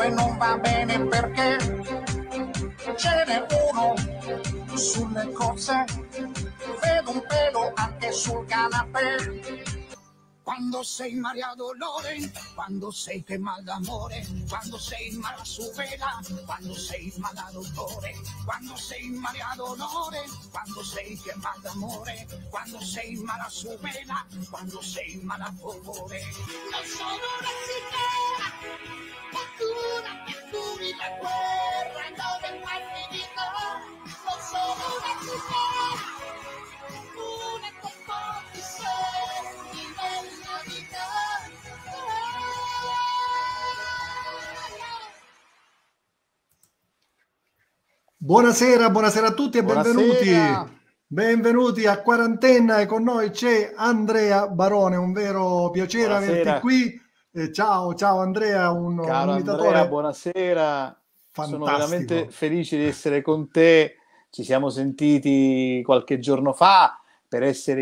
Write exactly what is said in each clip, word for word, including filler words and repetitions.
e non va bene perché ce n'è uno sulle cose, vedo un pelo anche sul canapè. Quando sei in Maria Dolore, quando sei che mal d'amore, quando sei in mala su vela, quando sei in mala dolore, quando sei in Maria Dolore, quando sei che mal d'amore, quando sei in mala su vela, quando sei in mala dolore. Non sono una città, qualcuna che curi la guerra e dove mai finito. Non sono una città, una con pochi soldi nella vita. Buonasera, buonasera a tutti e Buonasera. benvenuti. Benvenuti a Quarantenna e con noi c'è Andrea Barone, un vero piacere Buonasera. averti qui. Eh, ciao, ciao Andrea, un, Caro un imitatore Andrea, buonasera. fantastico. Sono veramente felice di essere con te. Ci siamo sentiti qualche giorno fa per essere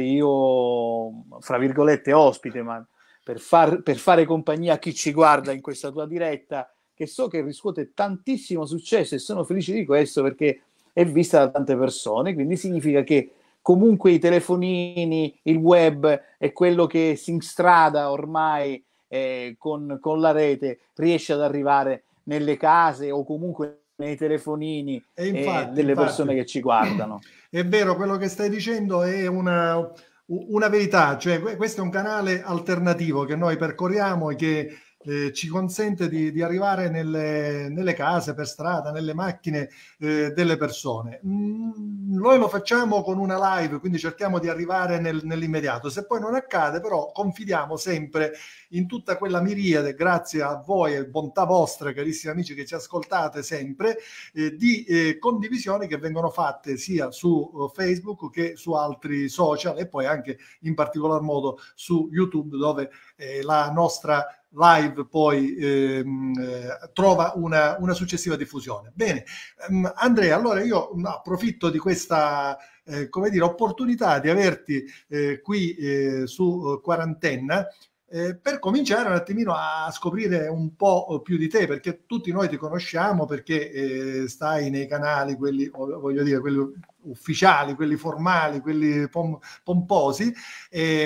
io, fra virgolette, ospite, ma per, far, per fare compagnia a chi ci guarda in questa tua diretta, che so che riscuote tantissimo successo e sono felice di questo perché è vista da tante persone, quindi significa che comunque i telefonini, il web è quello che si instrada ormai eh, con, con la rete, riesce ad arrivare nelle case o comunque nei telefonini E infatti, eh, delle infatti, persone che ci guardano. È vero, quello che stai dicendo è una, una verità, cioè questo è un canale alternativo che noi percorriamo e che eh, ci consente di, di arrivare nelle, nelle case, per strada, nelle macchine eh, delle persone. Mm, noi lo facciamo con una live, quindi cerchiamo di arrivare nel, nell'immediato. Se poi non accade, però confidiamo sempre in tutta quella miriade, grazie a voi e bontà vostra, carissimi amici che ci ascoltate sempre, eh, di eh, condivisioni che vengono fatte sia su uh, Facebook che su altri social e poi anche in particolar modo su YouTube, dove eh, la nostra live poi ehm, eh, trova una, una successiva diffusione. Bene, um, Andrea, allora io approfitto di questa eh, come dire, opportunità di averti eh, qui eh, su uh, Quarantenna eh, per cominciare un attimino a scoprire un po' più di te, perché tutti noi ti conosciamo perché eh, stai nei canali, quelli, voglio dire, quelli ufficiali, quelli formali, quelli pom- pomposi, e,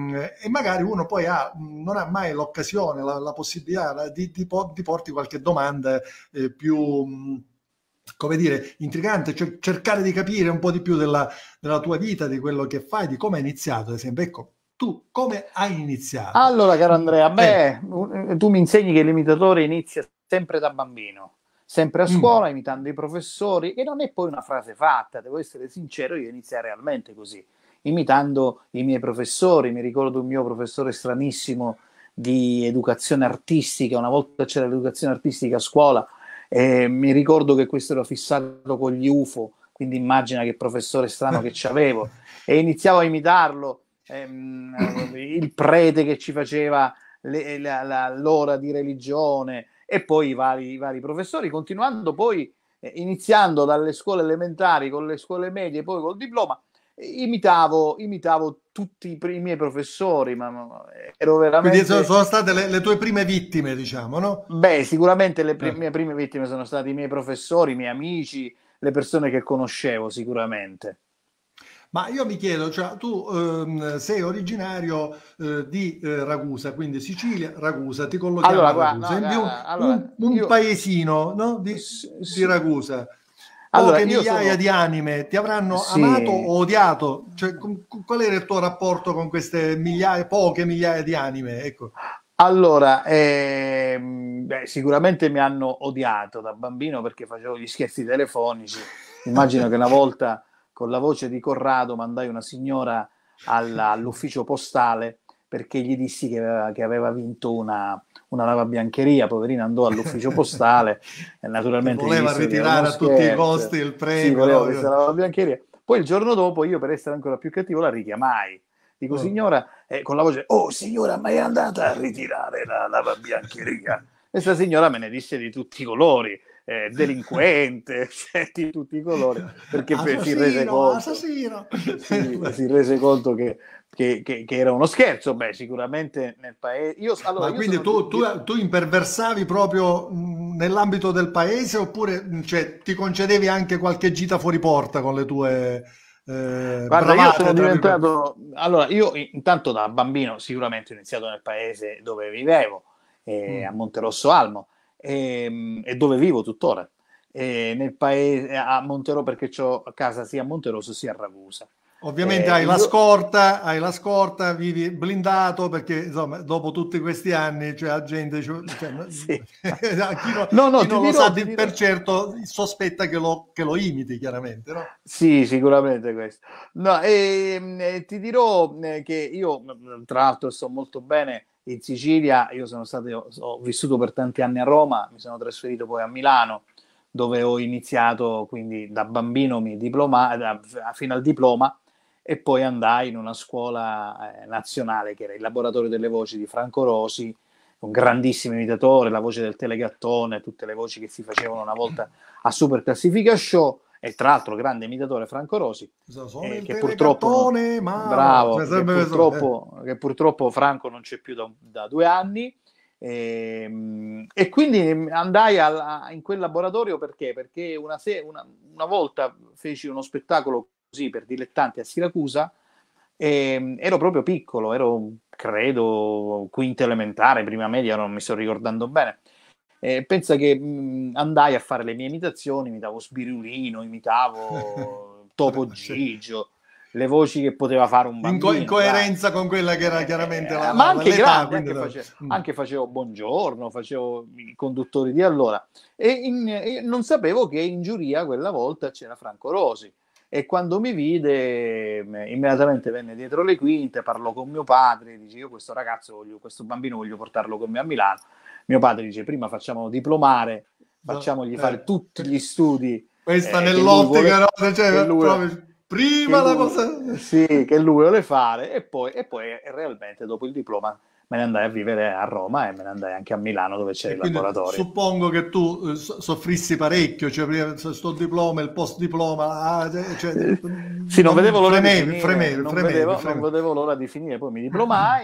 e magari uno poi ha, non ha mai l'occasione, la, la possibilità di, di, di porti qualche domanda eh, più, come dire, intrigante, cioè cercare di capire un po' di più della, della tua vita, di quello che fai, di come hai iniziato, ad esempio. Ecco, tu come hai iniziato? Allora, caro Andrea, beh, eh. tu mi insegni che l'imitatore inizia sempre da bambino, sempre a scuola, mm. imitando i professori, e non è poi una frase fatta, devo essere sincero, io iniziai realmente così, imitando i miei professori. Mi ricordo un mio professore stranissimo di educazione artistica, una volta c'era l'educazione artistica a scuola, e mi ricordo che questo era fissato con gli U F O, quindi immagina che professore strano che c'avevo, e iniziavo a imitarlo. Ehm, il prete che ci faceva le, la, la, l'ora di religione e poi i vari, i vari professori, continuando poi eh, iniziando dalle scuole elementari con le scuole medie, poi col diploma, imitavo, imitavo tutti i, i miei professori, ma, ma ero veramente... Quindi sono, sono state le, le tue prime vittime, diciamo, no? Beh, sicuramente le pr- mie prime vittime sono stati i miei professori, i miei amici, le persone che conoscevo sicuramente. Ma io mi chiedo, cioè, tu ehm, sei originario eh, di eh, Ragusa, quindi Sicilia, Ragusa, ti collochiamo allora, a guarda, Ragusa, no, un, guarda, allora, un, un io... paesino, no? di, S- di Ragusa. Allora, Poche io migliaia sono... di anime ti avranno sì. amato o odiato? Cioè, con, con, qual era il tuo rapporto con queste migliaia, poche migliaia di anime? Ecco. Allora, ehm, beh, sicuramente mi hanno odiato da bambino perché facevo gli scherzi telefonici. Immagino che una volta con la voce di Corrado mandai una signora alla, all'ufficio postale perché gli dissi che aveva, che aveva vinto una, una lavabiancheria. Poverina andò all'ufficio postale e naturalmente voleva ritirare a tutti i costi il premio. Sì, voleva no? questa lavabiancheria. Poi il giorno dopo io, per essere ancora più cattivo, la richiamai. Dico, signora, eh, con la voce, oh signora, ma è andata a ritirare la lavabiancheria? E sta signora me ne disse di tutti i colori, eh, delinquente, cioè, di tutti i colori, perché assassino, si rese conto, si, si rese conto che, che, che, che era uno scherzo. Beh, sicuramente nel paese... Io, allora, ma io quindi sono... tu, tu, tu imperversavi proprio nell'ambito del paese oppure cioè, ti concedevi anche qualche gita fuori porta con le tue eh, Guarda, io bravate, sono tra virgolette? diventato, allora io intanto da bambino sicuramente ho iniziato nel paese dove vivevo, eh, a Mm. Monterosso Almo, e, e dove vivo tuttora, e nel paese a Monterosso, perché ho casa sia a Monterosso sia a Ragusa. Ovviamente Eh, hai la io, scorta, hai la scorta, vivi blindato perché insomma dopo tutti questi anni cioè, la gente, cioè, cioè, sì. chi, no- No, no, chi ti non lo sa dirò, ti di- per dirò. certo sospetta che lo, che lo imiti chiaramente, no? Sì, sicuramente questo. No, e, e ti dirò eh, che io, tra l'altro, sto molto bene in Sicilia. Io sono stato, ho vissuto per tanti anni a Roma, mi sono trasferito poi a Milano, dove ho iniziato, quindi da bambino mi diploma, da- fino al diploma, e poi andai in una scuola eh, nazionale che era il Laboratorio delle Voci di Franco Rosi, un grandissimo imitatore, la voce del Telegattone, tutte le voci che si facevano una volta a Super Classifica Show, e tra l'altro grande imitatore Franco Rosi, Sono eh, il che purtroppo non, telegattone, ma cioè, bravo, che sempre questo, eh. purtroppo, che purtroppo Franco non c'è più da, da due anni. E, e quindi andai alla- in quel laboratorio perché? Perché una, se- una, una volta feci uno spettacolo così per dilettanti a Siracusa, e ero proprio piccolo, ero credo quinta elementare, prima media, non mi sto ricordando bene. Eh, pensa che mh, andai a fare le mie imitazioni, imitavo Sbirulino, imitavo Topo Sì. Gigio, le voci che poteva fare un In, co- in bambino, dai. coerenza con quella che era chiaramente la- Eh, ma la- la- anche l'età, grande, quindi anche, da- face- mm. anche facevo Buongiorno, facevo i conduttori di allora. E, in- e non sapevo che in giuria quella volta c'era Franco Rosi. E quando mi vide, m- immediatamente venne dietro le quinte, parlò con mio padre, dice: io questo ragazzo, voglio, questo bambino voglio portarlo con me a Milano. Mio padre dice: prima facciamolo diplomare, No, facciamogli fare eh. tutti gli studi Questa eh, che lui nell'ottica, vuole, no? che Cioè, lui, proprio che prima la lui, cosa. sì, che lui vuole fare, e poi, e poi realmente dopo il diploma me ne andai a vivere a Roma e me ne andai anche a Milano dove c'era E il quindi laboratorio. suppongo che tu eh, so- soffrissi parecchio, cioè prima sto diploma, il post diploma, ah, cioè, cioè, Eh, sì, non non vedevo l'ora di fremevi, finire, fremevi, non fremevi, vedevo, non fremevi. vedevo l'ora di finire, poi mi diplomai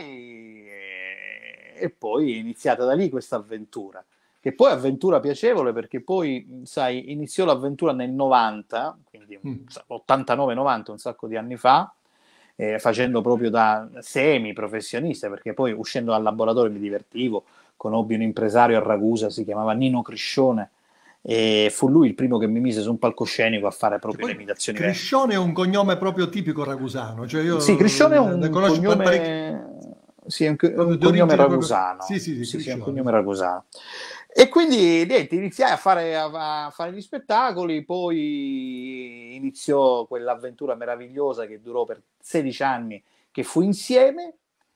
e, e poi è iniziata da lì questa avventura, che poi avventura piacevole perché poi, sai, iniziò l'avventura nel novanta, quindi Mm. ottantanove novanta, un sacco di anni fa, eh, facendo proprio da semi professionista, perché poi uscendo dal laboratorio mi divertivo, conobbi un impresario a Ragusa, si chiamava Nino Criscione, e fu lui il primo che mi mise su un palcoscenico a fare Che proprio le poi imitazioni vere. Criscione è un cognome proprio tipico ragusano, cioè Sì, Criscione è io ne un conosco pa- parecchi, cognome, sì, è un, co- proprio un di cognome origine proprio. Sì, ragusano, sì, sì, sì, sì, è un Criscione. cognome ragusano. E quindi niente, iniziai a fare, a, a fare gli spettacoli, poi iniziò quell'avventura meravigliosa che durò per sedici anni, che fu insieme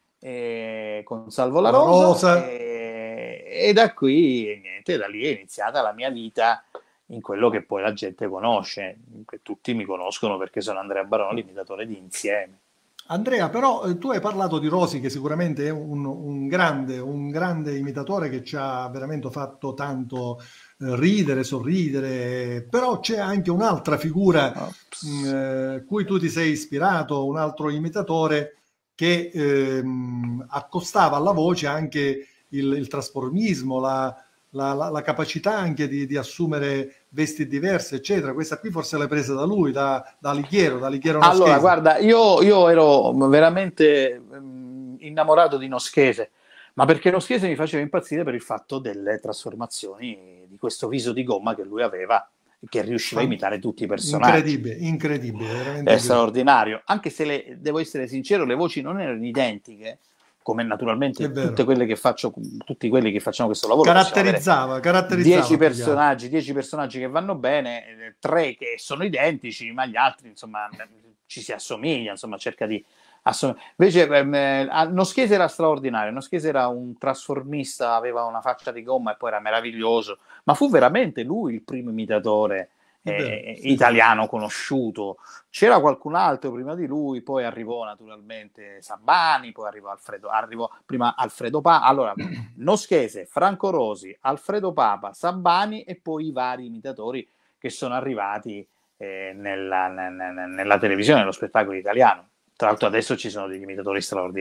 eh, con Salvo La La Rosa, Rosa. e, e da qui, niente, da lì è iniziata la mia vita in quello che poi la gente conosce, che tutti mi conoscono perché sono Andrea Barone, l'imitatore di Insieme. Andrea, però eh, tu hai parlato di Rosi, che sicuramente è un, un grande, un grande imitatore che ci ha veramente fatto tanto eh, ridere, sorridere, però c'è anche un'altra figura mh, Ops. eh, cui tu ti sei ispirato, un altro imitatore che ehm, accostava alla voce anche il, il trasformismo, la, la- la- la capacità anche di, di assumere vesti diverse, eccetera. Questa qui forse l'hai presa da lui, da, da Alighiero, da Alighiero Allora, Noschese. guarda, io, io ero veramente mm, innamorato di Noschese, ma perché Noschese mi faceva impazzire per il fatto delle trasformazioni di questo viso di gomma che lui aveva e che riusciva a Fan- imitare tutti i personaggi. Incredibile, incredibile, veramente È incredibile. straordinario, anche se le, devo essere sincero, le voci non erano identiche, come È naturalmente tutte vero. quelle che faccio, tutti quelli che facciamo questo lavoro possiamo avere Caratterizzava, caratterizzava dieci più che altro. personaggi, dieci personaggi che vanno bene, eh, tre che sono identici, ma gli altri, insomma, ci si assomiglia, insomma, cerca di assomigliare. Invece, ehm, eh, Noschese era straordinario, Noschese era un trasformista, aveva una faccia di gomma e poi era meraviglioso, ma fu veramente lui il primo imitatore È vero, eh, sì, sì. italiano conosciuto. C'era qualcun altro prima di lui, poi arrivò naturalmente Sabbani, poi arrivò Alfredo, arrivò prima Alfredo Papa, allora Noschese, Franco Rosi, Alfredo Papa, Sabbani e poi i vari imitatori che sono arrivati eh, nella, nella, nella televisione, nello spettacolo italiano. Tra l'altro adesso ci sono degli imitatori straordinari.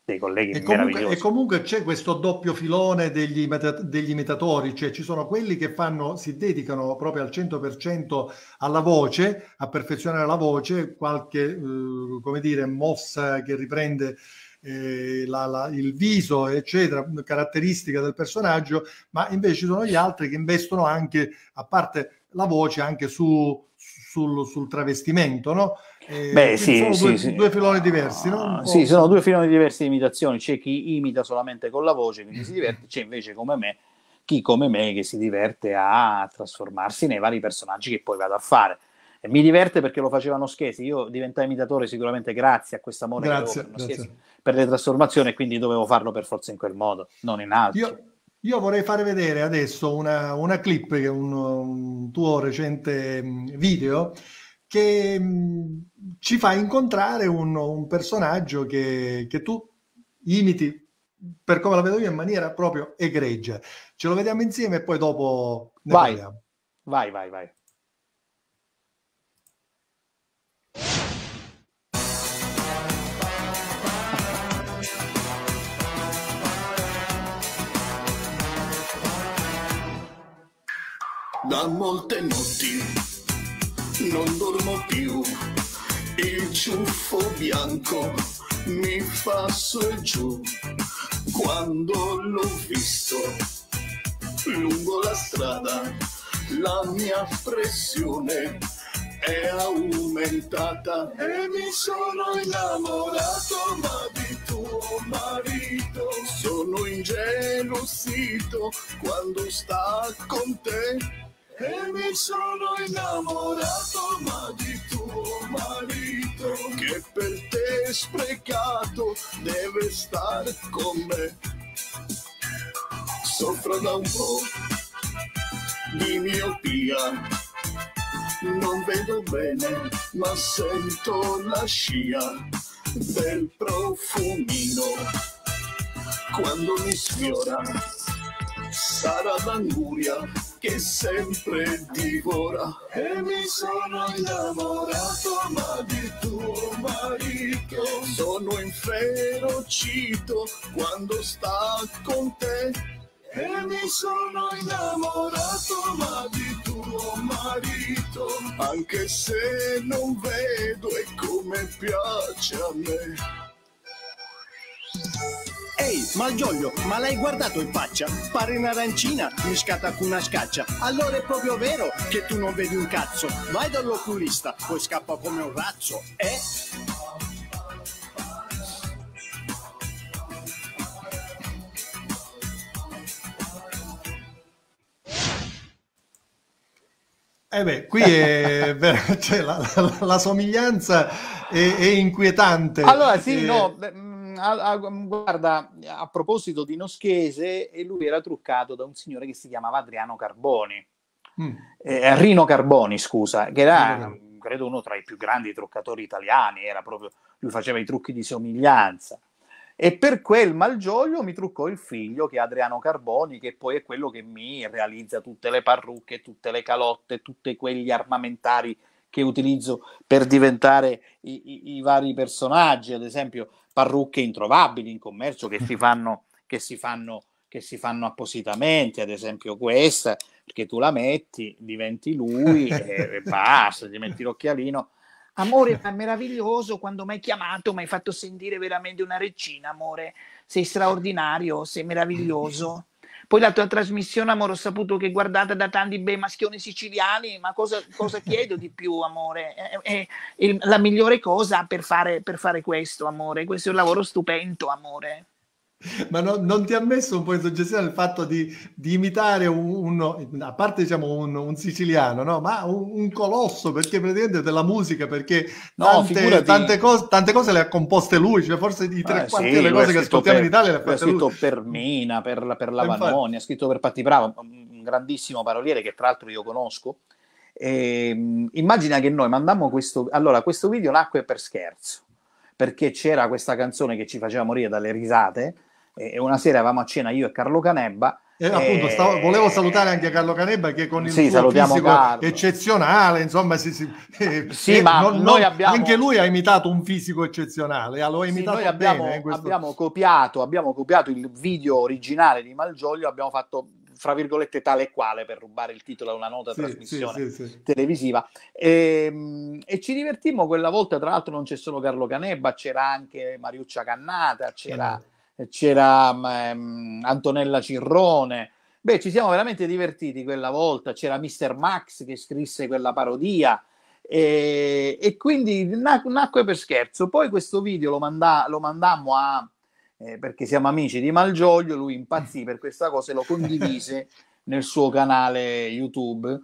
dei colleghi E comunque, meravigliosi. e comunque c'è questo doppio filone degli, imita- degli imitatori, cioè ci sono quelli che fanno, si dedicano proprio al cento per cento alla voce, a perfezionare la voce, qualche, eh, come dire, mossa che riprende eh, la- la- il viso, eccetera, caratteristica del personaggio, ma invece ci sono gli altri che investono anche, a parte la voce, anche su, sul, sul travestimento, no? Eh, Beh, quindi sì, sono sì, due, sì. due filoni diversi, no? Un Uh, sì, po'. sono due filoni diversi di imitazioni. C'è chi imita solamente con la voce, quindi si diverte, c'è invece come me, chi come me che si diverte a trasformarsi nei vari personaggi che poi vado a fare. E mi diverte perché lo facevano Schesi. Io diventai imitatore sicuramente grazie a questo amore che avevo per Grazie, uno Schesi, grazie. per le trasformazioni, e quindi dovevo farlo per forza in quel modo, non in altro. Io, io vorrei fare vedere adesso una, una clip, che è un, un tuo recente mh, video, che mh, ci fa incontrare un, un personaggio che, che tu imiti, per come la vedo io, in maniera proprio egregia. Ce lo vediamo insieme e poi dopo ne Vai, parliamo. vai, vai, vai. Da molte notti non dormo più, il ciuffo bianco mi fa su e giù. Quando l'ho visto lungo la strada, la mia pressione è aumentata e mi sono innamorato, ma di tuo marito sono ingelosito quando sta con te. E mi sono innamorato, ma di tuo marito che per te sprecato deve star con me. Soffro da un po' di miopia, non vedo bene ma sento la scia del profumino quando mi sfiora. Sarà l'anguria che sempre divora. E mi sono innamorato, ma di tuo marito sono inferocito quando sta con te. E mi sono innamorato, ma di tuo marito, anche se non vedo e come piace a me. Ehi, Malgioglio, ma l'hai guardato in faccia? Pare un'arancina miscata con una scaccia. Allora è proprio vero che tu non vedi un cazzo. Vai dall'oculista, poi scappa come un razzo, eh? Eh beh, qui è, cioè, la, la, la somiglianza è, è inquietante. Allora, sì, Eh, no, beh, mh, a- a- guarda, a proposito di Noschese, e lui era truccato da un signore che si chiamava Adriano Carboni, mm, eh, Rino Carboni, scusa, che Rino era, Carboni. credo, uno tra i più grandi truccatori italiani, era proprio, lui faceva i trucchi di somiglianza. E per quel Malgioglio mi truccò il figlio, che è Adriano Carboni, che poi è quello che mi realizza tutte le parrucche, tutte le calotte, tutti quegli armamentari che utilizzo per diventare i, i, i vari personaggi, ad esempio parrucche introvabili in commercio che si fanno, che si fanno, che si fanno appositamente, ad esempio questa, perché tu la metti, diventi lui e, e basta, ti metti l'occhialino. Amore, è meraviglioso quando mi hai chiamato, mi hai fatto sentire veramente una regina, amore. Sei straordinario, sei meraviglioso. Poi la tua trasmissione, amore, ho saputo che è guardata da tanti bei maschioni siciliani, ma cosa, cosa chiedo di più, amore? È, è il- la migliore cosa per fare, per fare questo, amore. Questo è un lavoro stupendo, amore. Ma no- non ti ha messo un po' in suggestione il fatto di, di imitare un, un- a parte diciamo un, un siciliano, no? Ma un, un colosso, perché praticamente della musica, perché No, tante, tante, figurati. cose, tante cose le ha composte lui, cioè forse i tre Eh, quarti sì, delle lui ha cose che scritto ascoltiamo in per, Italia le ha lui ha fatte lui. scritto per Mina, per, la- per la E infatti, Vanoni, ha scritto per Patti Bravo, un grandissimo paroliere che tra l'altro io conosco. E, mh, immagina che noi mandammo questo, allora questo video nacque per scherzo, perché c'era questa canzone che ci faceva morire dalle risate, e una sera eravamo a cena io e Carlo Canebba E appunto stavo, volevo salutare anche Carlo Canebba, che con il sì, suo fisico Carlo. eccezionale, insomma, si, si, eh, sì, eh, ma non, noi non, abbiamo... anche lui ha imitato un fisico eccezionale, lo ha sì, imitato noi abbiamo, bene. Eh, questo... abbiamo, copiato, abbiamo copiato il video originale di Malgioglio, abbiamo fatto, fra virgolette, tale e quale, per rubare il titolo a una nota sì, trasmissione sì, sì, sì. televisiva. E, e ci divertimmo quella volta, tra l'altro non c'è solo Carlo Canebba, c'era anche Mariuccia Cannata, c'era... c'era um, Antonella Cirrone. Beh, ci siamo veramente divertiti quella volta. C'era mister Max che scrisse quella parodia e, e quindi nac- nacque per scherzo. Poi questo video lo, manda- lo mandammo a eh, perché siamo amici di Malgioglio, lui impazzì per questa cosa e lo condivise nel suo canale YouTube,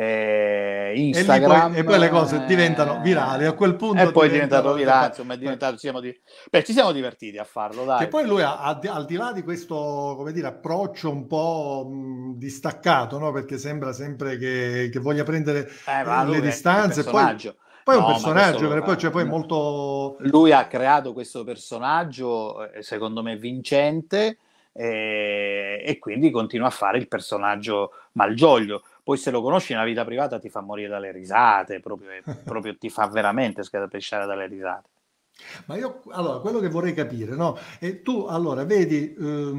eh, Instagram, e, poi, e poi le cose diventano virali, a quel punto e poi è diventato virale, insomma, è fa... diventato, siamo di... Beh, ci siamo divertiti a farlo, dai. Che poi lui ha, ha, al di là di questo, come dire, approccio un po' mh, distaccato, no? Perché sembra sempre che, che voglia prendere eh, va, le distanze, poi, no, poi è un personaggio vero e poi, cioè, poi no. molto... Lui ha creato questo personaggio, secondo me, vincente, eh, e quindi continua a fare il personaggio Malgioglio. Poi se lo conosci nella vita privata ti fa morire dalle risate, proprio, proprio ti fa veramente scatapesciare dalle risate. Ma io, allora, quello che vorrei capire, no? E tu, allora, vedi,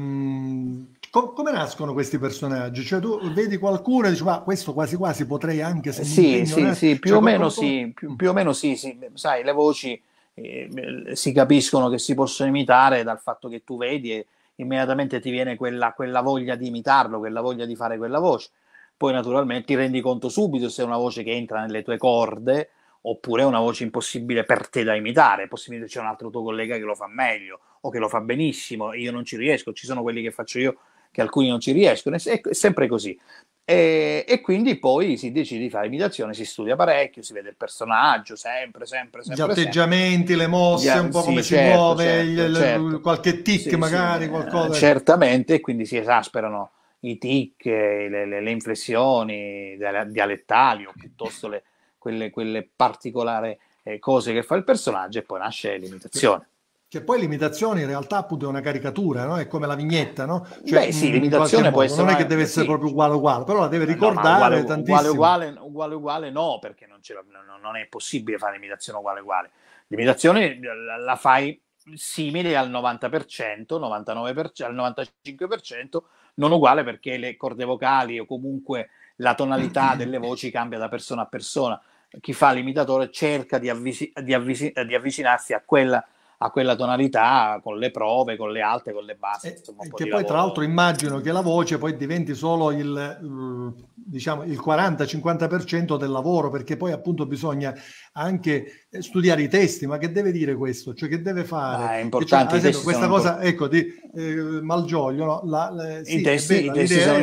um, com- come nascono questi personaggi? Cioè tu vedi qualcuno e dici, ma questo quasi quasi potrei anche, se sì, mi impegno... Sì, sì, più cioè, o meno come... sì, più, più o meno sì, sì. Sai, le voci eh, si capiscono che si possono imitare dal fatto che tu vedi e immediatamente ti viene quella, quella voglia di imitarlo, quella voglia di fare quella voce. Poi naturalmente ti rendi conto subito se è una voce che entra nelle tue corde oppure è una voce impossibile per te da imitare. Possibilmente c'è un altro tuo collega che lo fa meglio o che lo fa benissimo, io non ci riesco, ci sono quelli che faccio io che alcuni non ci riescono, è sempre così. E, e quindi poi si decide di fare imitazione, si studia parecchio, si vede il personaggio sempre, sempre, sempre. Gli atteggiamenti, sempre. le mosse, Gli, un po' sì, come certo, si muove, certo, gli, certo. qualche tic sì, magari, sì, qualcosa. Certamente, e quindi si esasperano i tic, le, le, le inflessioni dialettali o piuttosto le, quelle, quelle particolari eh, cose che fa il personaggio e poi nasce l'imitazione. Che poi l'imitazione in realtà appunto è una caricatura, no? È come la vignetta, no? Cioè, Beh sì, l'imitazione può essere... Non è che una... deve essere sì. proprio uguale uguale, però la deve ricordare no, uguale, tantissimo. Uguale uguale, uguale uguale no, perché non, ce la, non è possibile fare l'imitazione uguale uguale. L'imitazione la, la fai simile al novanta per cento, novantanove per cento, al novantacinque per cento, non uguale perché le corde vocali o comunque la tonalità delle voci cambia da persona a persona. Chi fa l'imitatore cerca di, avvisi, di, avvisi, di avvicinarsi a quella, a quella tonalità con le prove, con le alte, con le basse. Eh, insomma, un po' che di poi lavoro. tra l'altro immagino che la voce poi diventi solo il, diciamo, il quaranta cinquanta per cento del lavoro, perché poi appunto bisogna anche studiare i testi. Ma che deve dire questo? Cioè che deve fare? Ah, è importante, cioè, ad esempio, i questa cosa, import- ecco, di eh, Malgioglio, no? la, la, sì, I testi, bella, i testi sono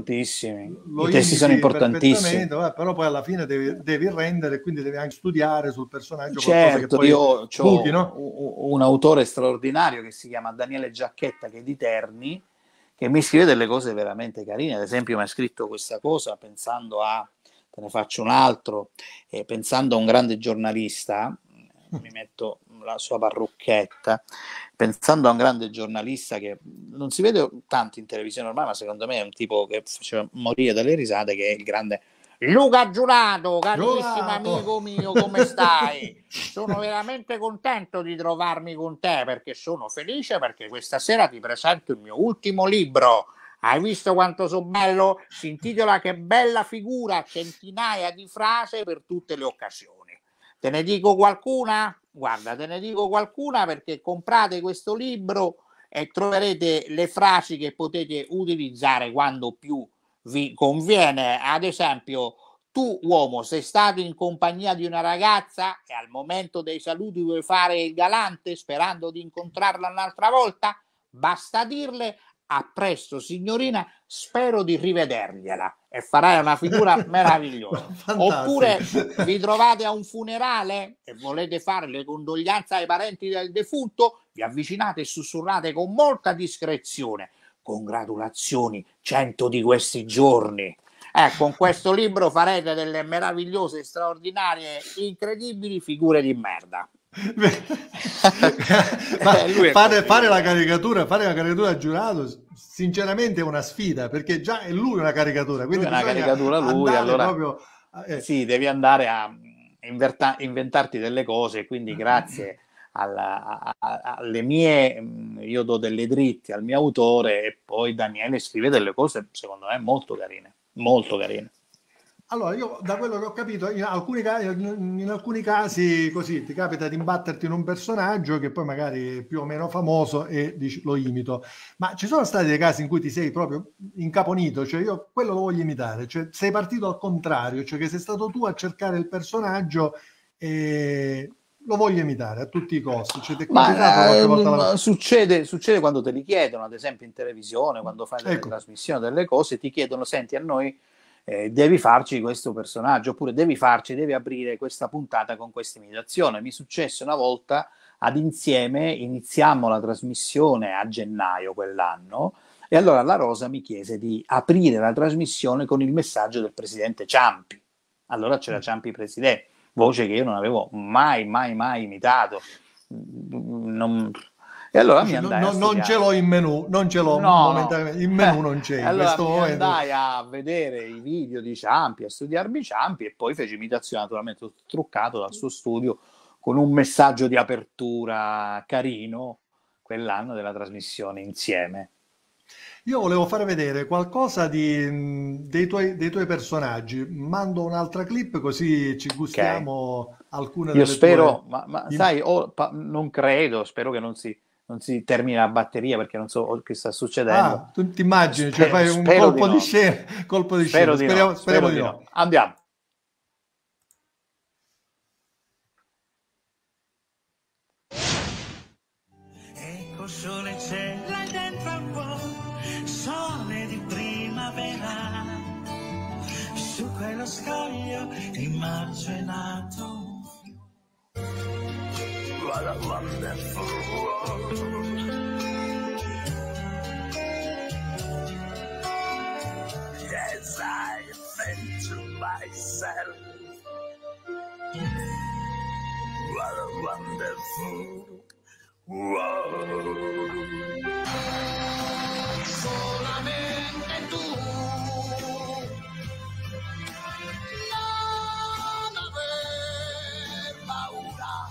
Lo, importantissimi. lo I testi sono importantissimi. Eh, però poi alla fine devi, devi rendere, quindi devi anche studiare sul personaggio certo, qualcosa che poi io buchi, ho no? un autore straordinario che si chiama Daniele Giacchetta, che è di Terni, che mi scrive delle cose veramente carine. Ad esempio mi ha scritto questa cosa pensando a, te ne faccio un altro, eh, pensando a un grande giornalista, mi metto la sua parrucchetta, pensando a un grande giornalista che non si vede tanto in televisione ormai, ma secondo me è un tipo che faceva morire dalle risate, che è il grande Luca Giurato, carissimo Giurato. amico mio, come stai? Sono veramente contento di trovarmi con te, perché sono felice, perché questa sera ti presento il mio ultimo libro. Hai visto quanto sono bello? Si intitola Che bella figura, centinaia di frasi per tutte le occasioni. Te ne dico qualcuna? Guarda, te ne dico qualcuna perché comprate questo libro e troverete le frasi che potete utilizzare quando più vi conviene. Ad esempio, tu uomo sei stato in compagnia di una ragazza e al momento dei saluti vuoi fare il galante sperando di incontrarla un'altra volta? Basta dirle: a presto signorina, spero di rivedergliela, e farai una figura meravigliosa. Oppure vi trovate a un funerale e volete fare le condoglianze ai parenti del defunto, vi avvicinate e sussurrate con molta discrezione: congratulazioni, cento di questi giorni. Eh, con questo libro farete delle meravigliose, straordinarie, incredibili figure di merda. Ma fare, fare la caricatura, fare la caricatura a Giurato sinceramente è una sfida, perché già è lui una caricatura, quindi lui è una caricatura lui, allora proprio, eh. sì, devi andare a inverta- inventarti delle cose, quindi grazie alla, a, a, alle mie, io do delle dritte al mio autore e poi Daniele scrive delle cose secondo me molto carine, molto carine. Allora, io da quello che ho capito, in alcuni, in alcuni casi così ti capita di imbatterti in un personaggio che poi magari è più o meno famoso e dici, lo imito. Ma ci sono stati dei casi in cui ti sei proprio incaponito, cioè io quello lo voglio imitare, cioè sei partito al contrario, cioè che sei stato tu a cercare il personaggio e lo voglio imitare a tutti i costi. Cioè, ti è capitato qualche volta la... succede, succede quando te li chiedono, ad esempio in televisione, quando fai delle ecco. trasmissioni, delle cose, ti chiedono, senti, a noi Eh, devi farci questo personaggio, oppure devi farci, devi aprire questa puntata con questa imitazione. Mi successe una volta ad Insieme, iniziammo la trasmissione a gennaio quell'anno, e allora la Rosa mi chiese di aprire la trasmissione con il messaggio del presidente Ciampi. Allora c'era Ciampi presidente, voce che io non avevo mai, mai, mai imitato. Non... E allora mi andai no, a non ce l'ho in menù, non ce l'ho no, momentaneamente, in menù non c'è. Allora in questo mi momento. andai a vedere i video di Ciampi, a studiarmi Ciampi e poi feci imitazione naturalmente truccato dal suo studio con un messaggio di apertura carino quell'anno della trasmissione Insieme. Io volevo far vedere qualcosa di, dei, tuoi, dei tuoi personaggi. Mando un'altra clip così ci gustiamo okay. alcune Io delle spero, tue... ma, ma sai, oh, pa, non credo, spero che non si, non si termini la batteria perché non so che sta succedendo. Ah, tu ti immagini, spero, cioè fai un colpo di, no. di scena, colpo di spero scena. Di speriamo, no, speriamo spero di no. no. Andiamo. Ecco sole c'è là dentro al cuore, sole di primavera, su quello scoglio in marzo è nato. What a wonderful world. Yes, I think to myself, what a wonderful world. Solamente tu non aver paura,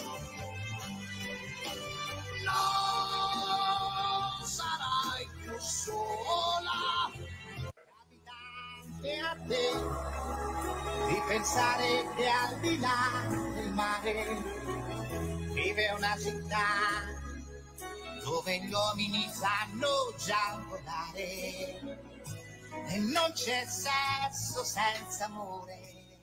non sarai più sola. Capitante a te di pensare che al di là del mare vive una città dove gli uomini sanno già volare e non c'è sesso senza amore.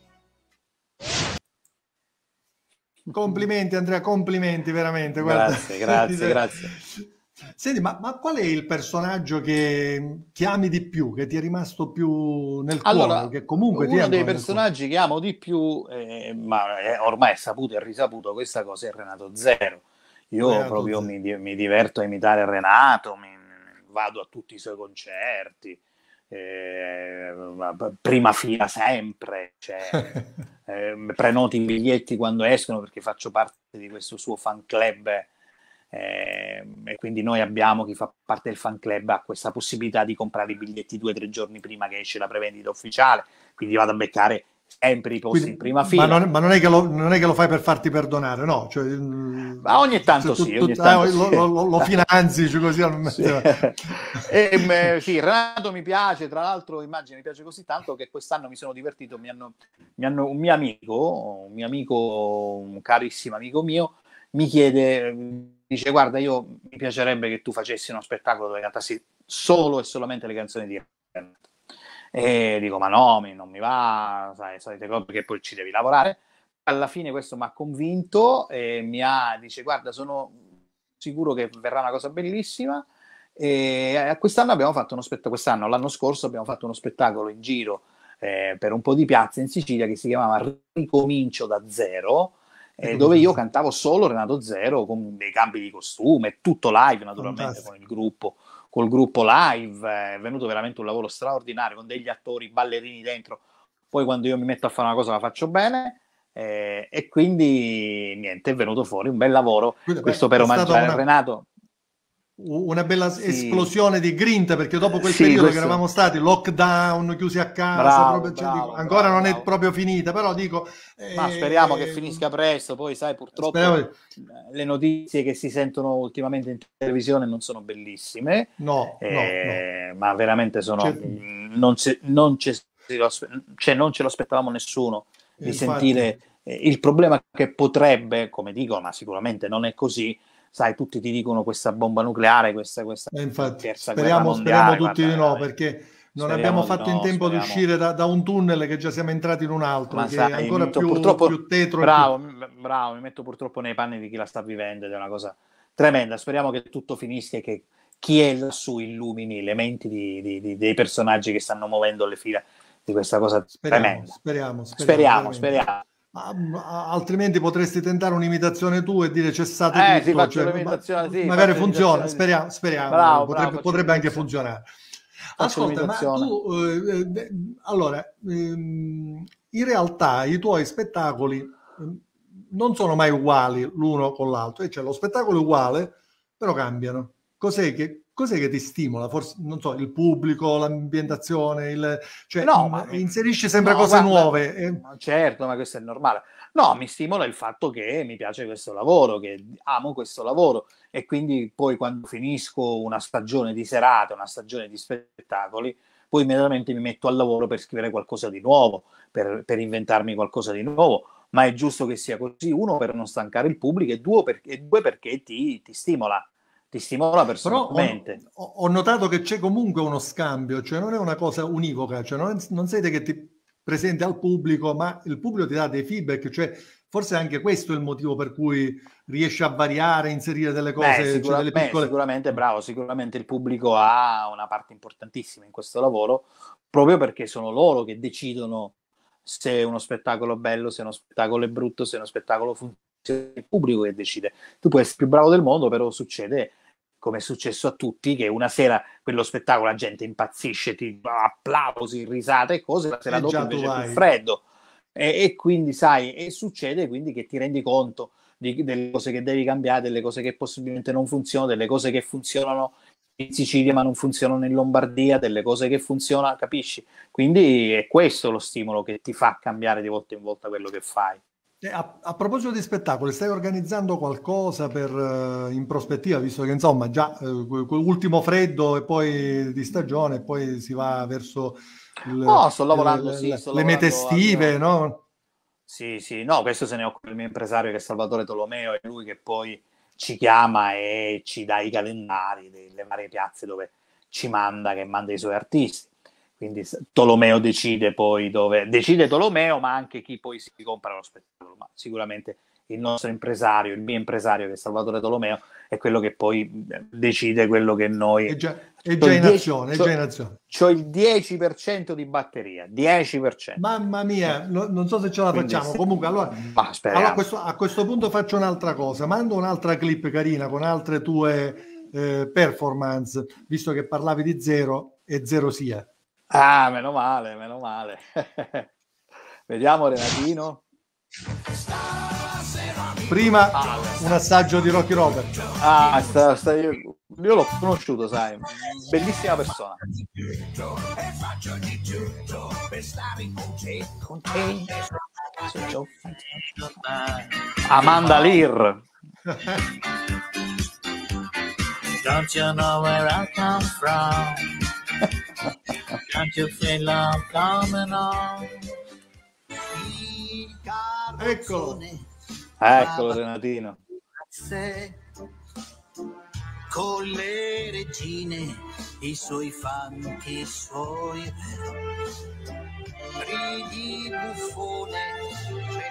Complimenti Andrea, complimenti veramente. Grazie, guarda. grazie, grazie. Senti, ma, ma qual è il personaggio che ti ami di più, che ti è rimasto più nel allora, cuore? Che comunque uno ti dei personaggi che amo di più, eh, ma è ormai è saputo e risaputo questa cosa, è Renato Zero. Io Renato proprio mi, mi diverto a imitare Renato, mi, vado a tutti i suoi concerti, eh, prima fila sempre, cioè, eh, prenoti i biglietti quando escono perché faccio parte di questo suo fan club. Eh, e quindi noi abbiamo, chi fa parte del fan club ha questa possibilità di comprare i biglietti due o tre giorni prima che esce la prevendita ufficiale, quindi vado a beccare sempre i posti quindi, in prima fila. Ma, non, ma non, è che lo, non è che lo fai per farti perdonare, no? Cioè, ma ogni tanto tu, sì, tu, ogni tu, tanto eh, sì. Lo, lo, lo finanzi, cioè così. Sì. e, mh, sì, Renato mi piace, tra l'altro immagino mi piace così tanto che quest'anno mi sono divertito, mi hanno, mi hanno un mio amico, un mio amico, un carissimo amico mio, mi chiede, dice guarda io mi piacerebbe che tu facessi uno spettacolo dove cantassi solo e solamente le canzoni di Renato. E dico ma no, mi, non mi va, sai, solite cose perché poi ci devi lavorare. Alla fine questo mi ha convinto e mi ha, dice guarda sono sicuro che verrà una cosa bellissima e quest'anno abbiamo fatto uno spettacolo, quest'anno, l'anno scorso abbiamo fatto uno spettacolo in giro eh, per un po' di piazze in Sicilia che si chiamava Ricomincio da zero, eh, dove io cantavo solo Renato Zero con dei cambi di costume, tutto live naturalmente. Fantastico. Con il gruppo col gruppo live, è venuto veramente un lavoro straordinario con degli attori, ballerini dentro. Poi quando io mi metto a fare una cosa la faccio bene eh, e quindi niente, è venuto fuori un bel lavoro. Quindi, questo beh, per omaggiare una... Renato. una bella Sì. esplosione di grinta, perché dopo quel Sì, periodo questo- che eravamo stati lockdown, chiusi a casa, Bravo, proprio, cioè, bravo, dico, ancora bravo, non è bravo. proprio finita, però dico Ma eh, speriamo che finisca presto, poi sai, purtroppo speriamo- le notizie che si sentono ultimamente in televisione non sono bellissime, no, no, no. eh, ma veramente sono C'è- mh, non, ce, non, ce, cioè, non ce lo aspettavamo nessuno di Infatti. sentire eh, il problema che potrebbe, come dico, ma sicuramente non è così, sai, tutti ti dicono questa bomba nucleare, questa, questa Eh, infatti, terza speriamo, guerra speriamo mondiale, tutti di guarda, no, veramente. perché non Speriamo abbiamo di fatto in no, tempo di speriamo. uscire da, da un tunnel che già siamo entrati in un altro, Ma che sai, è ancora mi metto più, purtroppo, più tetro. e bravo, m- bravo, mi metto purtroppo nei panni di chi la sta vivendo ed è una cosa tremenda. Speriamo che tutto finisca e che chi è lassù illumini le menti di- di- di- dei personaggi che stanno muovendo le fila di questa cosa più. Speriamo, tremenda. speriamo, speriamo, Speriamo, veramente. speriamo. Ah, ma- altrimenti potresti tentare un'imitazione tua e dire cessate Eh, tutto, sì, faccio cioè, l'imitazione, ma- sì, magari faccio funziona, l'imitazione. speriamo, speriamo, Bravo, potrebbe, bravo, faccio potrebbe anche l'imitazione. funzionare. Faccio Ascolta, ma l'imitazione. tu, eh, eh, allora, ehm, in realtà i tuoi spettacoli ehm, non sono mai uguali l'uno con l'altro, cioè lo spettacolo è uguale, però cambiano. Cos'è che, cos'è che ti stimola? Forse, non so, il pubblico, l'ambientazione, il, cioè, No, mh, ma mi- inserisci sempre no, cose guarda, nuove. eh. ma certo, ma questo è normale. No, mi stimola il fatto che mi piace questo lavoro, che amo questo lavoro e quindi poi quando finisco una stagione di serate, una stagione di spettacoli, poi immediatamente mi metto al lavoro per scrivere qualcosa di nuovo, per, per inventarmi qualcosa di nuovo, ma è giusto che sia così, uno per non stancare il pubblico e due, per, e due perché ti, ti stimola, ti stimola Però ho, personalmente. ho- ho notato che c'è comunque uno scambio, cioè non è una cosa univoca, cioè non, non siete che ti presenti al pubblico, ma il pubblico ti dà dei feedback, cioè forse anche questo è il motivo per cui riesci a variare, inserire delle Beh, cose, cioè delle sicuramente, piccole... sicuramente, bravo, sicuramente il pubblico ha una parte importantissima in questo lavoro, proprio perché sono loro che decidono se uno spettacolo è bello, se uno spettacolo è brutto, se uno spettacolo funziona, è il pubblico che decide. Tu puoi essere il più bravo del mondo, però succede, come è successo a tutti, che una sera quello spettacolo la gente impazzisce, ti applausi, risate e cose, la sera E dopo già tu invece è vai. più freddo. E, e quindi sai, e succede quindi che ti rendi conto di- delle cose che devi cambiare, delle cose che possibilmente non funzionano, delle cose che funzionano in Sicilia ma non funzionano in Lombardia, delle cose che funzionano, capisci? Quindi è questo lo stimolo che ti fa cambiare di volta in volta quello che fai. Eh, A, a proposito di spettacoli, stai organizzando qualcosa per, eh, in prospettiva, visto che insomma già eh, que- quell'ultimo freddo e poi di stagione, e poi si va verso il- No, sto lavorando, le, sì, le- sto le mete lavorando al estive, mio- no? Sì, sì, no, questo se ne occupa il mio impresario che è Salvatore Tolomeo, è lui che poi ci chiama e ci dà i calendari delle varie piazze dove ci manda, che manda i suoi artisti. Quindi s- Tolomeo decide poi dove, decide Tolomeo, ma anche chi poi si compra lo spettacolo. Ma sicuramente il nostro impresario, il mio impresario che è Salvatore Tolomeo, è quello che poi eh, decide quello che noi... È già, è C'ho già il in dieci azione, è c'ho- già in azione. c'ho il dieci per cento di batteria, dieci per cento. Mamma mia, no- non so se ce la Quindi facciamo. sì. Comunque, allora, Ma speriamo. allora a, questo, a questo punto faccio un'altra cosa. Mando un'altra clip carina con altre tue eh, performance, visto che parlavi di zero e zero sia. Ah, meno male, meno male. Vediamo Renatino. Prima un assaggio di Rocky Robert. Ah, sta, sta, io, io l'ho conosciuto, sai, bellissima persona. Con te. Amanda Lear. Don't you know where I come from? Can't you feel love coming on? Eccolo. Eccolo Renatino. Se con le regine, i suoi fanti, i suoi ridi buffone, per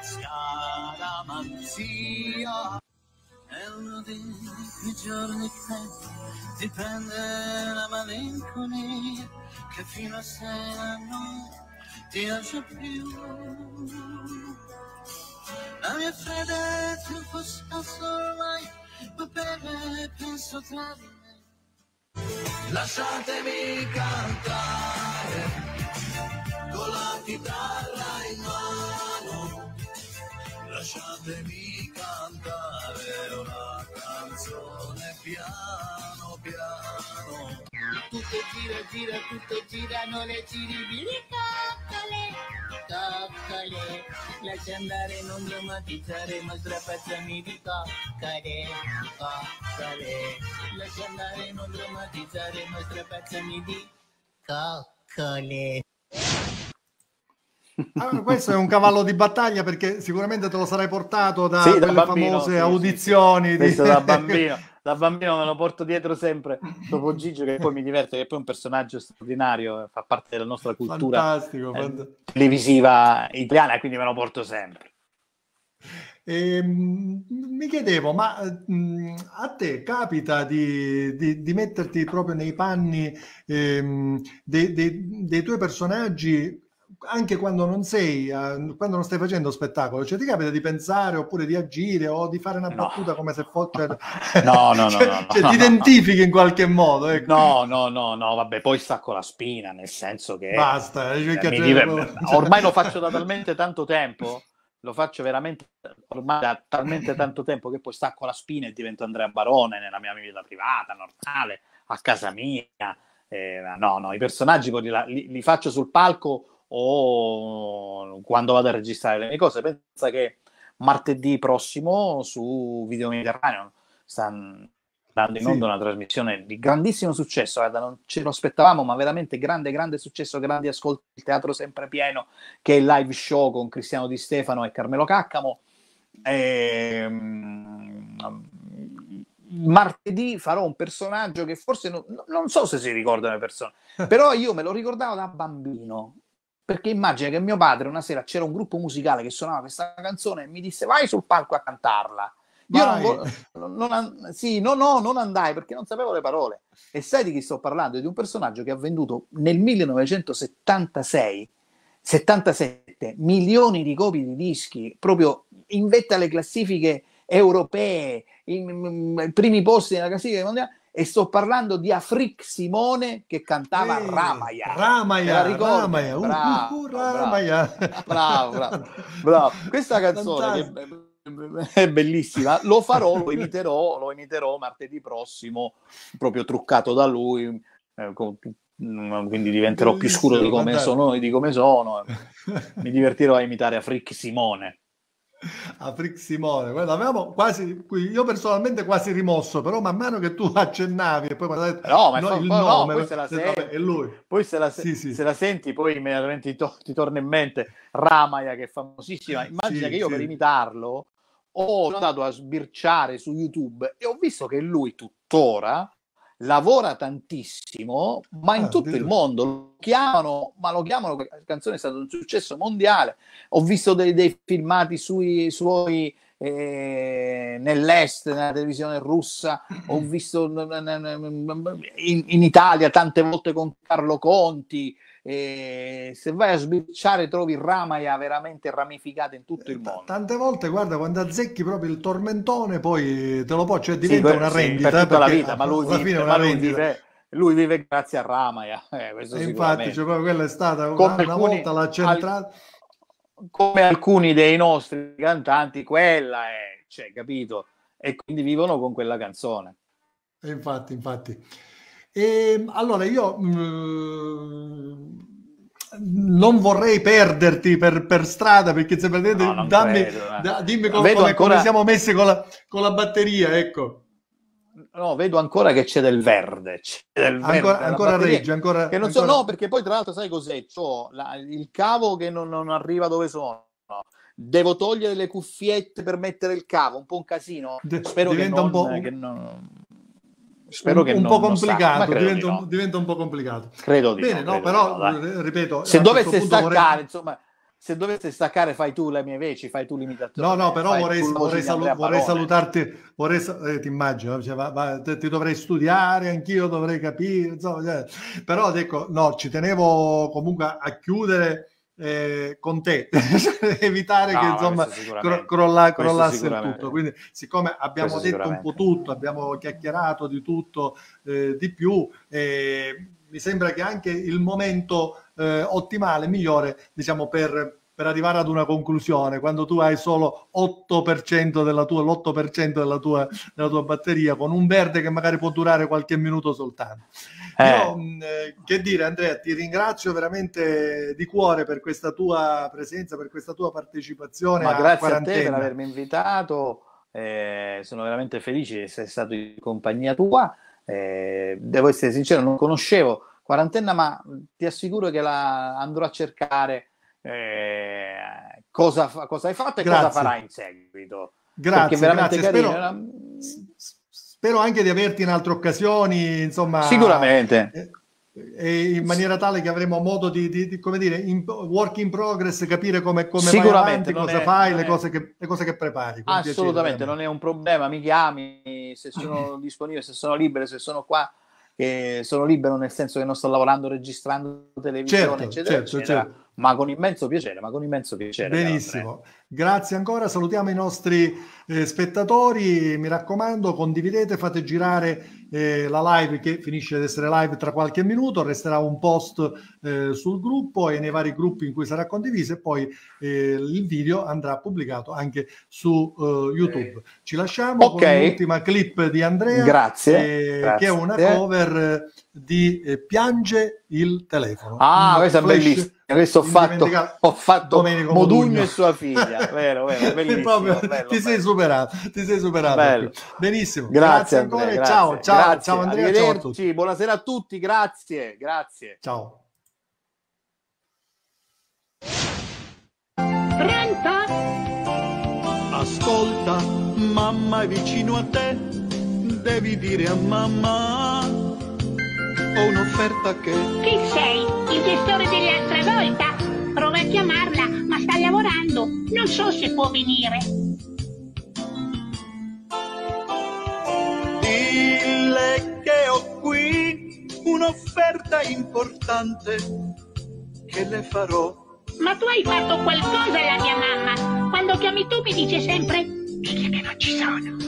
scaramanzia. È uno dei quei giorni che ti prende la malinconia, che fino a sera non ti lascia più. La mia fede è troppo scarso ormai, ma beve penso tra di me. Lasciatemi cantare con la chitarra in mano, lasciatemi cantare una canzone piano piano. Tutto gira, gira, tutto girano le ciribili coccole, coccole. Lascia andare, non drammatizzare, ma strapazzami di coccole, coccole. Lascia andare, non drammatizzare, ma strapazzami di coccole. Allora, questo è un cavallo di battaglia perché sicuramente te lo sarai portato da Sì, da quelle bambino, famose sì, audizioni. sì. Di... Questo da bambino, da bambino me lo porto dietro sempre. Topo Gigio, che poi mi diverte, che poi è un personaggio straordinario, fa parte della nostra cultura Fantastico, eh, fant- televisiva italiana, e quindi me lo porto sempre. E, mh, mi chiedevo, ma mh, a te capita di, di- di metterti proprio nei panni ehm, dei, dei- dei tuoi personaggi anche quando non sei, eh, quando non stai facendo spettacolo? Cioè ti capita di pensare oppure di agire o di fare una No. battuta come se fosse... No, no, no, cioè, no, no, cioè, no, ti no, identifichi in qualche modo, ecco. No, no, no, no, vabbè, poi stacco la spina, nel senso che Basta, eh, eh, perché mi te- diver- ormai lo faccio da talmente tanto tempo, lo faccio veramente ormai da talmente tanto tempo che poi stacco la spina e divento Andrea Barone nella mia vita privata, normale, a casa mia. Eh, no, no, i personaggi poi li, li- li faccio sul palco o quando vado a registrare le mie cose. Pensa che martedì prossimo su Video Mediterraneo sta andando in Sì. onda una trasmissione di grandissimo successo, guarda, non ce lo aspettavamo, ma veramente grande, grande successo, grandi ascolti, il teatro sempre pieno, che è il live show con Cristiano Di Stefano e Carmelo Caccamo. Ehm, martedì farò un personaggio che forse non, non so se si ricordano le persone, però io me lo ricordavo da bambino, perché immagina che mio padre una sera c'era un gruppo musicale che suonava questa canzone e mi disse vai sul palco a cantarla. Io non, Vai. vo- non, an- sì, no, no, non andai perché non sapevo le parole. E sai di chi sto parlando? Di un personaggio che ha venduto nel millenovecentosettantasei settantasette milioni di copie di dischi, proprio in vetta alle classifiche europee, i primi posti nella classifica mondiale, e sto parlando di Afrik Simone che cantava Eh, Ramaya. Ramaya, Te la ricordi? Ramaya, uh, Bravo, uh, uh, bravo. Ramaya. Bravo, bravo, bravo. Questa canzone che è bellissima, lo farò, lo imiterò, lo imiterò martedì prossimo, proprio truccato da lui, eh, con- quindi diventerò più scuro di come Bellissimo, sono, di come sono. Mi divertirò a imitare Afrik Simone. Afrik Simone, guarda, avevamo quasi, io personalmente quasi rimosso, però man mano che tu accennavi e poi mi hai detto No, ma no, fa- il no, nome, poi se la ho detto, vabbè, senti, è lui. poi se la, se- Sì, sì. se la senti, poi immediatamente ti, to- ti torna in mente Ramaya, che è famosissima. Immagina Sì, che io sì. per imitarlo ho andato a sbirciare su YouTube e ho visto che lui tuttora lavora tantissimo, ma in Ah, tutto il addirittura. mondo lo chiamano, ma lo chiamano, la canzone è stato un successo mondiale. Ho visto dei, dei filmati sui suoi eh, nell'est, nella televisione russa, ho visto in, in Italia tante volte con Carlo Conti. E se vai a sbirciare trovi Ramaya veramente ramificata in tutto il T- mondo. Tante volte, guarda, quando azzecchi proprio il tormentone, poi te lo può, cioè Sì, diventa que- una sì, rendita, per tutta la perché vita, ma lui, alla vive, fine è ma una lui rendita. vive, lui vive grazie a Ramaya, eh, questo E infatti, sicuramente. cioè, proprio quella è stata una, Come una alcuni, volta l'ha centrata. al- come alcuni dei nostri cantanti, quella è, cioè, capito? E quindi vivono con quella canzone. E infatti, infatti. E, allora io mm, non vorrei perderti per, per strada perché se perdete, No, non dammi, credo, eh. da- dimmi com- Vedo come, ancora- come siamo messi con la, con la batteria, ecco. No, vedo ancora che c'è del verde, c'è del verde Ancora, alla ancora batteria, regge, ancora, che non so, ancora- no, perché poi tra l'altro sai cos'è? C'ho la- il cavo che non, non arriva dove sono. Devo togliere le cuffiette per mettere il cavo, un po' un casino. De- Spero che diventa non, un po', che non- spero un, che un non- po' non stacchi, complicato, ma credo di diventa, no. un, diventa un po' complicato. Credo di Bene, no, no, credo però di no, dai. eh, ripeto, Se a questo dovesse punto vorrei- staccare, insomma, se dovesse staccare, fai tu le mie veci, fai tu l'imitazione. No, no, però fai vorrei, tu la voce vorrei, di salu- Andrea vorrei Barone. salutarti, vorrei, sa- eh, ti immagino, cioè, va- va- te- ti dovrei studiare, anch'io dovrei capire, insomma, cioè, però ecco, no, ci tenevo comunque a, a chiudere eh, con te, evitare No, che ma insomma questo sicuramente. cro- crolla- Questo crollasse il sicuramente. tutto. Quindi, siccome abbiamo Questo detto un po' sicuramente. tutto, abbiamo chiacchierato di tutto, eh, di più, eh, mi sembra che anche il momento eh, ottimale, migliore, diciamo, per per arrivare ad una conclusione, quando tu hai solo otto per cento della tua, l'otto per cento della tua, della tua batteria, con un verde che magari può durare qualche minuto soltanto. Eh. Io, mh, che dire, Andrea, ti ringrazio veramente di cuore per questa tua presenza, per questa tua partecipazione. Ma a grazie Quarantena. a te per avermi invitato, eh, sono veramente felice di essere stato in compagnia tua. Eh, devo essere sincero, non conoscevo Quarantena, ma ti assicuro che la andrò a cercare. Eh, cosa, fa, cosa hai fatto e grazie. Cosa farai in seguito. Grazie, veramente grazie. Carino, spero, era... spero anche di averti in altre occasioni, insomma, sicuramente, eh, e in maniera tale che avremo modo di, di, di come dire, in, work in progress, capire come, come vai avanti, cosa è, fai, le, è... cose che, le cose che prepari. Assolutamente, piacere, non è un problema, mi chiami se sono disponibile, se sono libero, se sono qua. Che sono libero nel senso che non sto lavorando, registrando televisione, certo, eccetera, certo, eccetera, certo. ma con immenso piacere, ma con immenso piacere. Benissimo, grazie ancora, salutiamo i nostri eh, spettatori, mi raccomando, condividete, fate girare eh, la live che finisce ad essere live tra qualche minuto, resterà un post eh, sul gruppo e nei vari gruppi in cui sarà condiviso e poi eh, il video andrà pubblicato anche su uh, YouTube. Ci lasciamo okay. con l'ultima clip di Andrea, grazie, eh, grazie. che è una cover di eh, Piange il telefono. Ah, questa è bellissima. Questo ho fatto, ho fatto Modugno, Modugno e sua figlia, vero, vero, bellissimo, proprio, bello, ti bello. sei superato, ti sei superato. Bello. Benissimo, grazie, grazie ancora, Andrea, grazie. ciao, ciao, grazie. ciao Andrea, ciao a tutti. Buonasera a tutti, grazie, grazie. Ciao. Pronto? Ascolta, mamma è vicino a te, devi dire a mamma, ho un'offerta che... Chi sei? Il gestore dell'altra volta? Prova a chiamarla, ma sta lavorando, non so se può venire. Dille che ho qui un'offerta importante che le farò. Ma tu hai fatto qualcosa alla mia mamma? Quando chiami tu mi dice sempre digli che non ci sono.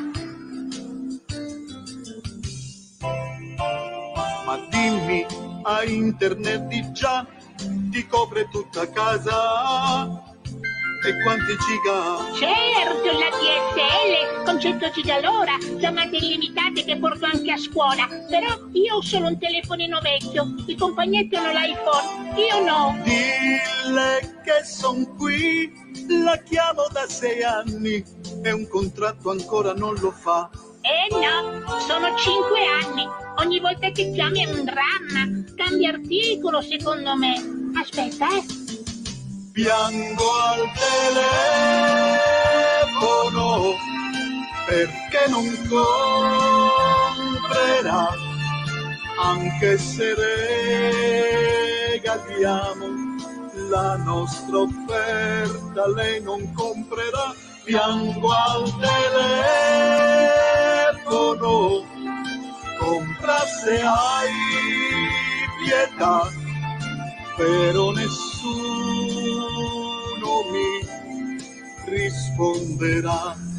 Ma dimmi, a internet di già ti copre tutta casa e quanti giga? Certo, la D S L con cento giga l'ora, chiamate illimitate che porto anche a scuola. Però io ho solo un telefonino vecchio, i compagnetti hanno l'iPhone, io no. Dille che son qui, la chiamo da sei anni e un contratto ancora non lo fa. Eh no, sono cinque anni, ogni volta che chiami è un dramma, cambia articolo secondo me. Aspetta, eh. Piango al telefono perché non comprerà, anche se regaliamo la nostra offerta, lei non comprerà. Piango al telefono, compra se hai pietà, però nessuno mi risponderà.